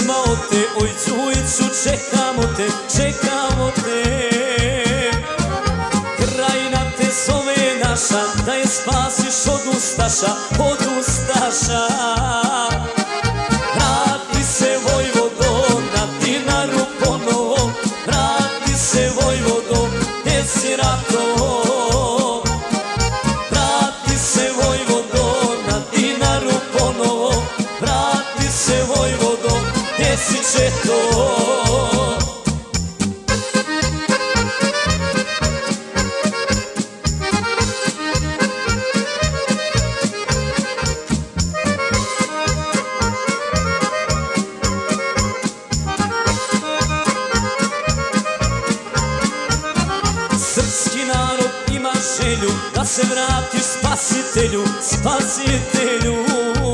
pesmao te, oj Đujiću, čekamo te, čekamo te. Krajina te zove naša, da je spasiš od ustaša, od ustaša. Vrati se Vojvodo na Dinaru ponovo, vrati se Vojvodo, gde si rato. Vrati se Vojvodo na Dinaru ponovo, vrati se Vojvodo, gde si četo. Srpski narod ima želju da se vrati spasitelju, spasitelju.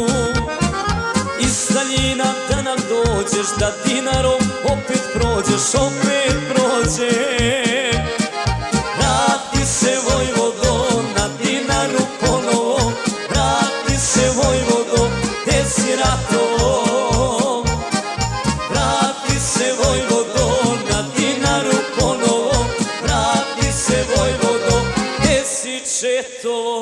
Iz daljina da nam dođeš, da Dinarom opet prođeš, opet prođeš. Vrati se Vojvodo na Dinaru ponovo, vrati se Vojvodo, gde si rato. Vrati se Vojvodo na Dinaru ponovo, vrati se Vojvodo, gde si četo.